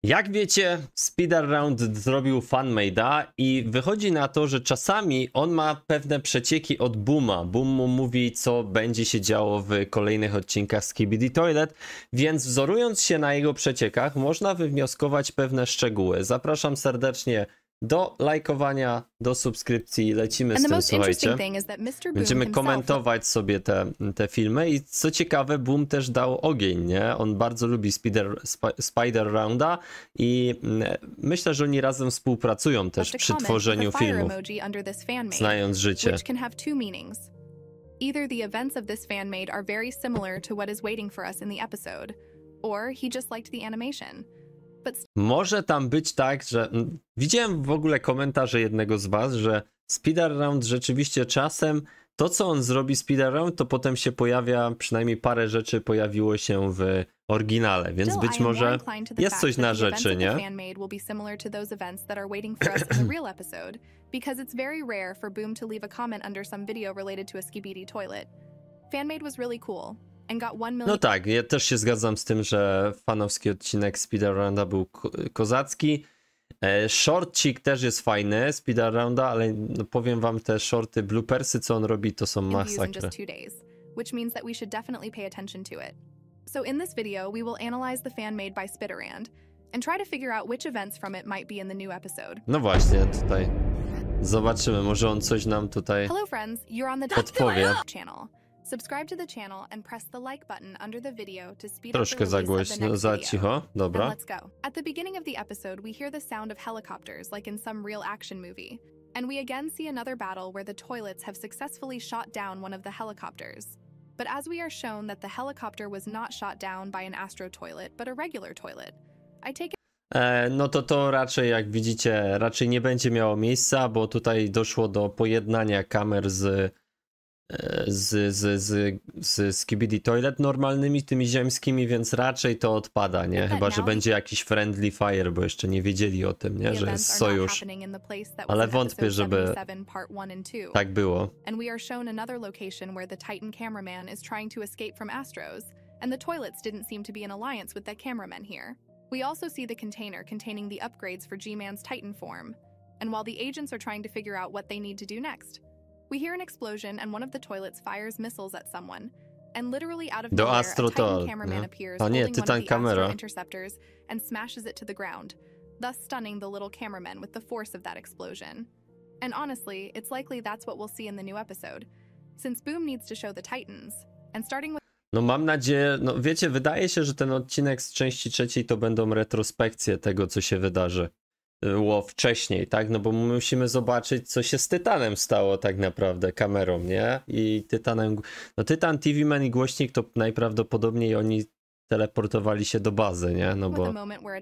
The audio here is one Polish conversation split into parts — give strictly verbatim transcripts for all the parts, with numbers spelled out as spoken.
Jak wiecie, Speedround zrobił fanmade'a i wychodzi na to, że czasami on ma pewne przecieki od Booma. Boom mu mówi, co będzie się działo w kolejnych odcinkach Skibidi Toilet, więc wzorując się na jego przeciekach, można wywnioskować pewne szczegóły. Zapraszam serdecznie do lajkowania, do subskrypcji, lecimy z tym, słuchajcie. Będziemy komentować sobie te, te filmy i co ciekawe, Boom też dał ogień, nie? On bardzo lubi Spider, Spider-Rounda i myślę, że oni razem współpracują też przy tworzeniu filmów, znając życie. Either the events of this fanmade are very similar to what is waiting for us in the episode, or he just liked the animation. Może tam być tak, że widziałem w ogóle komentarze jednego z was, że Speedround rzeczywiście czasem to, co on zrobi Speedround, to potem się pojawia, przynajmniej parę rzeczy pojawiło się w oryginale, więc być może jest coś na rzeczy, nie? Because it's very rare for Boom to leave a comment under some video related to a Skibidi Toilet. Fanmade was really cool. No tak, ja też się zgadzam z tym, że fanowski odcinek Speedrounda był ko kozacki. E, shortcik też jest fajny, Speedrounda, ale no powiem wam, te shorty, bloopersy, co on robi, to są masakra. Which means that we should definitely pay attention to it. So in this video, we will analyze the fan made by Spiderand and try to figure out which events from it might be in the new episode. No właśnie, tutaj zobaczymy, może on coś nam tutaj Hello friends, you're on the podpowie. channel. Subscribe to the channel and press the like button under the video to speed Troszkę up the za release of the głośno, next za video. cicho, dobra. And let's go. At the beginning of the episode, we hear the sound of helicopters like in some real action movie. And we again see another battle where the toilets have successfully shot down one of the helicopters. But as we are shown that the helicopter was not shot down by an Astro toilet, but a regular toilet. I take it E, no to to raczej, jak widzicie, raczej nie będzie miało miejsca, bo tutaj doszło do pojednania kamer z z, z, z, z Skibidi Toilet normalnymi, tymi ziemskimi, więc raczej to odpada, nie? Chyba, że będzie jakiś friendly fire, bo jeszcze nie wiedzieli o tym, nie? Że jest sojusz. Ale wątpię, żeby tak było. And we are shown another location where the Titan cameraman is trying to escape from Astros, and the toilets didn't seem to be in alliance with that cameraman here. We also see the container containing the upgrades for G-Man's Titan form, and while the agents are trying to figure out what they need to do next. We hear an explosion and one of the toilets fires missiles at someone. And literally out of nowhere, a Titan cameraman appears holding one of the Astro interceptors and smashes it to the ground, thus stunning the little cameraman with the force of that explosion. And honestly, it's likely that's what we'll see in the new episode, since Boom needs to show the Titans. And starting with No mam nadzieję, no wiecie, wydaje się, że ten odcinek z części trzeciej to będą retrospekcje tego, co się wydarzy. Było wcześniej, tak? No bo musimy zobaczyć, co się z Tytanem stało tak naprawdę kamerą, nie? I Tytanem, no Tytan, T V Man i głośnik to najprawdopodobniej oni teleportowali się do bazy, nie? No bo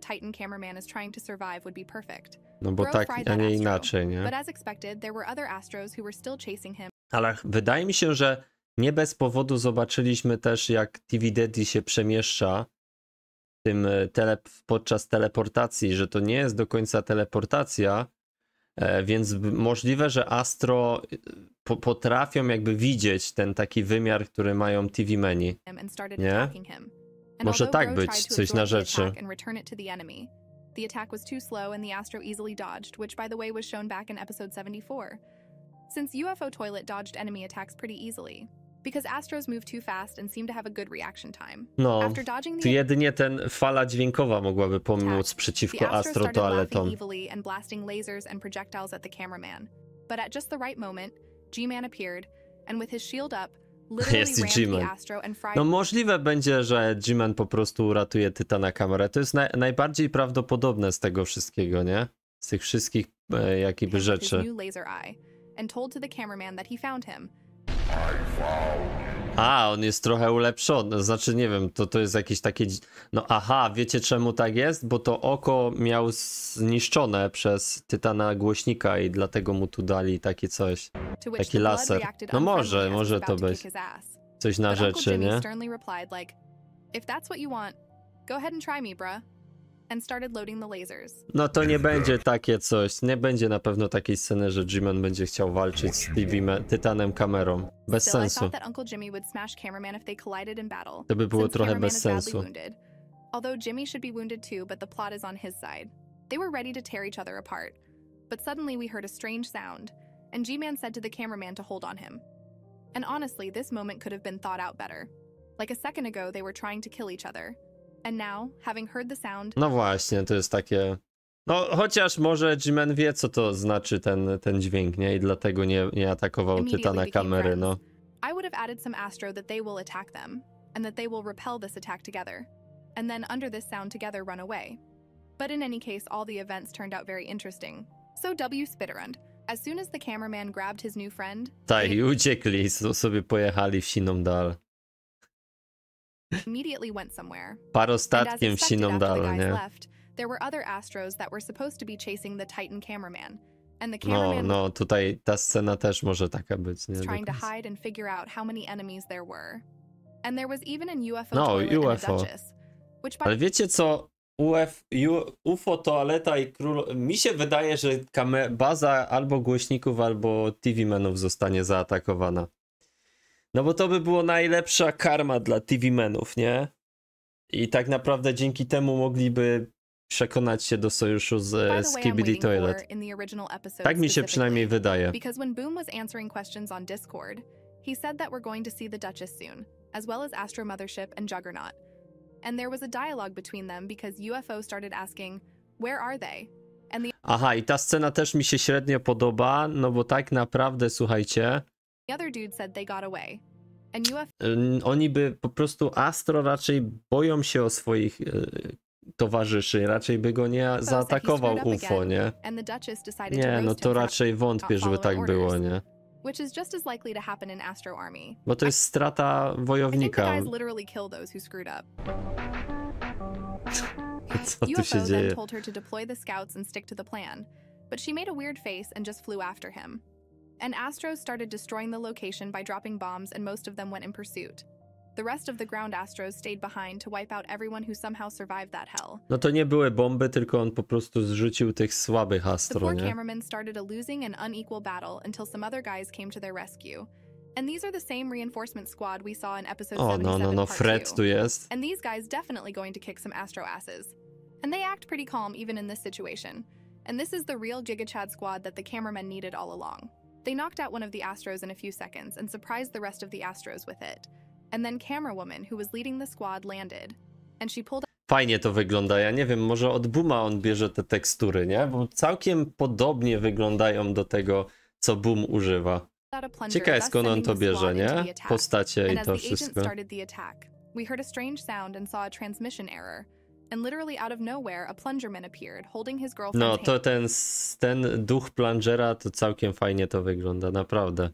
no bo tak, a nie inaczej, nie? Ale wydaje mi się, że nie bez powodu zobaczyliśmy też, jak T V Daddy się przemieszcza tym tele, podczas teleportacji, że to nie jest do końca teleportacja, e, więc możliwe, że Astro po, potrafią jakby widzieć ten taki wymiar, który mają T V Mani. Nie? Może tak być, coś na rzeczy. The attack was too slow and the Astro easily dodged, which by the way was shown back in episode seventy-four. Since U F O Toilet dodged enemy attacks pretty easily. Because Astros move too fast and seem to have a good reaction time. No, tu jedynie ten fala dźwiękowa mogłaby pomóc przeciwko Astro Toaletom. And blasting lasers and projectiles at the cameraman. But at just the right moment, G-Man appeared and with his shield up, literally rammed the Astro and fried. No możliwe będzie, że G-Man po prostu uratuje Tytana kamerę. To jest na najbardziej prawdopodobne z tego wszystkiego, nie? Z tych wszystkich e, jakiby rzeczy. And told to the cameraman that he found him. A, on jest trochę ulepszony, znaczy nie wiem, to, to jest jakieś takie... No aha, wiecie czemu tak jest? Bo to oko miał zniszczone przez Tytana głośnika i dlatego mu tu dali takie coś, taki laser. No może, może to być coś na rzeczy, nie? No to nie będzie takie coś, nie będzie na pewno takiej sceny, że G-Man będzie chciał walczyć z T V Tytanem kamerą. Bez sensu. To by było trochę bez sensu. Although Jimmy should be wounded too, but the plot is on his side. They were ready to tear each other apart. But suddenly we heard a strange sound, and G-Man said to the cameraman to hold on him. And honestly, this moment could have been thought out better. Like a second ago, they were trying to kill each other. And now, having heard the sound... No właśnie, to jest takie... No, chociaż może G-Man wie, co to znaczy ten, ten dźwięk, nie? I dlatego nie, nie atakował Tytana kamery, no. I would have added some Astro that they will attack them, and that they will repel this attack together, and then under this sound together run away. But in any case, all the events turned out very interesting. So W spit around. As soon as the cameraman grabbed his new friend... Tak, i uciekli, sobie pojechali w siną dal. Immediately went somewhere. Parostatkiem w siną dal, nie? Left, there were other Astros that were supposed to be chasing the Titan cameraman. And the No, cameraman no, tutaj ta scena też może taka być, nie? was trying to hide and figure out how many enemies there were. And there was even an U F O No, toilet U and F O. a Duchess, which by Ale wiecie co? U F, U, U F O, toaleta i król... Mi się wydaje, że kame, baza albo głośników, albo T V menów zostanie zaatakowana. No bo to by było najlepsza karma dla T V menów, nie? I tak naprawdę dzięki temu mogliby przekonać się do sojuszu z Skibidi Toilet. Tak mi się przynajmniej wydaje. Because when Boom was answering questions on Discord, he said that we're going to see the Duchess soon, as well as Astro Mothership and Juggernaut. And there was a dialogue between them because U F O started asking, where are they? And the Aha, i ta scena też mi się średnio podoba, no bo tak naprawdę, słuchajcie, other dude said they got away. And U F O ym, oni by po prostu, Astro raczej boją się o swoich y, towarzyszy, raczej by go nie zaatakował U F O, nie? and the Duchess decided to Nie, roast no him to for raczej wątpię, żeby following tak było, orders. nie? which is just as likely to happen in Astro Army. Bo to jest strata I think the wojownika. guys literally kill those who screwed up. Co tu U F O się then dzieje? told her to deploy the scouts and stick to the plan, but she made a weird face and just flew after him. And Astros started destroying the location by dropping bombs, and most of them went in pursuit. The rest of the ground Astros stayed behind to wipe out everyone who somehow survived that hell. No to nie były bomby, tylko on po prostu zrzucił tych słabych The Astro, poor nie? cameramen started a losing and unequal battle until some other guys came to their rescue. And these are the same reinforcement squad we saw in episode O, no, seventy-seven no, no, part Fred two. tu jest. And these guys definitely going to kick some Astro asses. And they act pretty calm even in this situation. And this is the real Giga Chad squad that the cameramen needed all along. They knocked out one of the Astros in a few seconds and surprised the rest of the Astros with it. And then Camera Woman, who was leading the squad, landed. And she pulled Fajnie to wygląda. Ja nie wiem, może od Booma on bierze te tekstury, nie? Bo całkiem podobnie wyglądają do tego, co Boom używa. out a plunger, Ciekawe thus skąd on sending to the bierze, squad into nie? the attack. Postacie And i as to the agent wszystko. started the attack, we heard a strange sound and saw a transmission error. And literally out of nowhere, a plungerman appeared, holding his girlfriend's No hand. to ten, ten duch plungera to całkiem fajnie to wygląda, naprawdę.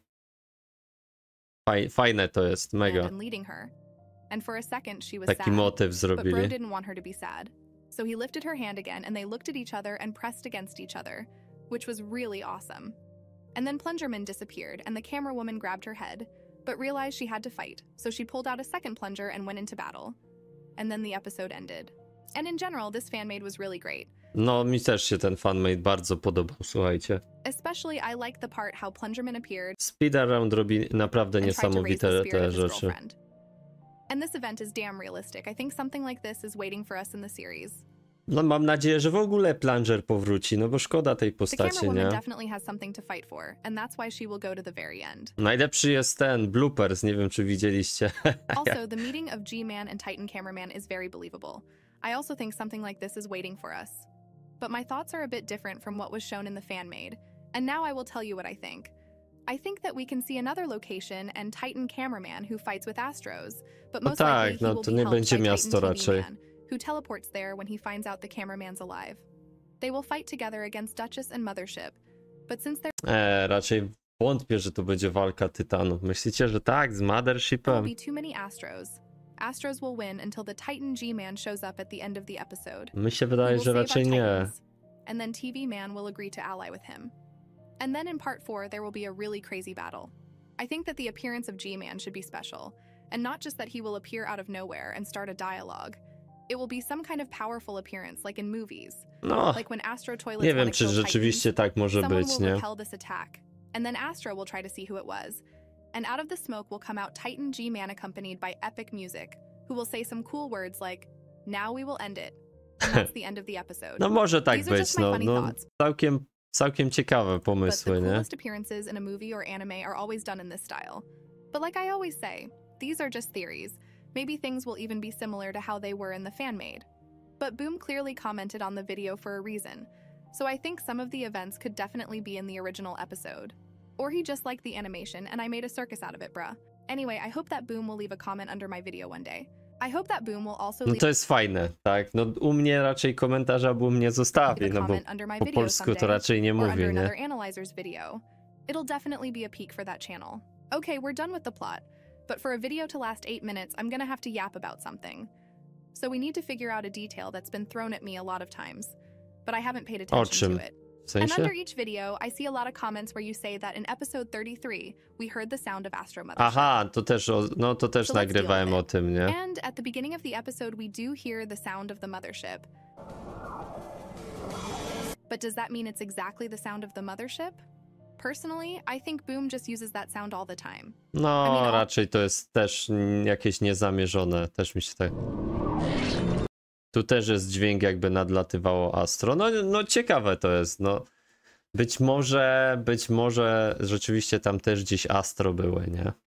Faj, fajne to jest, mega. And leading her. And for a second she was Taki sad, motyw but Bro zrobili. didn't want her to be sad. So he lifted her hand again and they looked at each other and pressed against each other, which was really awesome. And then Plungerman disappeared and the camera woman grabbed her head, but realized she had to fight, so she pulled out a second plunger and went into battle. And then the episode ended. And in general, this fanmade was really great. No, mi też się ten fanmade bardzo podobał, słuchajcie. Especially I like the part how Plungerman appeared Speedaround robi naprawdę and tried to raise the niesamowite spirit te of his rzeczy. girlfriend. And this event is damn realistic. I think something like this is waiting for us in the series. No mam nadzieję, że w ogóle Plunger powróci, no bo szkoda tej The camera postaci, woman nie? definitely has something to fight for, and that's why she will go to the very end. Najlepszy jest ten, bloopers, nie wiem czy widzieliście. Also, the meeting of G-Man and Titan Cameraman is very believable. I also think something like this is waiting for us. But my thoughts are a bit different from what was shown in the fan-made, and now I will tell you what I think. I think that we can see another location and Titan Cameraman who fights with Astros, but No most tak, likely he no will to be nie helped będzie by miasto Titan raczej. T V Man, who teleports there when he finds out the cameraman's alive. They will fight together against Duchess and Mothership, but since there E, raczej wątpię, że to będzie walka tytanów. Myślicie, że tak, z will Mothershipem? be too many Astros, Astros will win until the Titan G-Man shows up at the end of the episode. Mi się We wydaje, will że save our raczej nie. Titans, and then T V Man will agree to ally with him. And then in part four, there will be a really crazy battle. I think that the appearance of G-Man should be special, and not just that he will appear out of nowhere and start a dialogue. It will be some kind of powerful appearance, like in movies. No, Like when Astro Toilets nie wanna wiem, czy kill rzeczywiście Titans, tak może someone być, will nie? repel this attack, and then Astro will try to see who it was. And out of the smoke will come out Titan G-Man accompanied by epic music, who will say some cool words like, Now we will end it. And that's the end of the episode. No może tak These are być, just my no, funny no thoughts. całkiem, całkiem ciekawe But the pomysły, nie? coolest appearances in a movie or anime are always done in this style. But like I always say, these are just theories. Maybe things will even be similar to how they were in the fan-made. But Boom clearly commented on the video for a reason, so I think some of the events could definitely be in the original episode. Or he just liked the animation and I made a circus out of it, bruh. Anyway, I hope that Boom will leave a comment under my video one day. I hope that Boom will also No leave to jest fajne, tak? No u mnie raczej komentarza Boom nie zostawi, a no bo comment under my po video polsku to someday, raczej nie or mówi, under nie? another analyzer's video. It'll definitely be a peak for that channel. Okay, we're done with the plot, but for a video to last eight minutes, I'm gonna have to yap about something. So we need to figure out a detail that's been thrown at me a lot of times, but I haven't paid attention czym? to it. W And sensie? under each video, I see a lot of comments where you say that in episode thirty-three, we heard the sound of Astro Mothership. Aha, to też, o- no to też So let's deal nagrywałem with o it. tym, nie? And at the beginning of the episode, we do hear the sound of the mothership. But does that mean it's exactly the sound of the mothership? Personally, I think Boom just uses that sound all the time. No, I mean, o- raczej to jest też mm, jakieś niezamierzone, też mi się tak... Tu też jest dźwięk, jakby nadlatywało Astro. No, no ciekawe to jest, no. Być może, być może rzeczywiście tam też gdzieś Astro były, nie?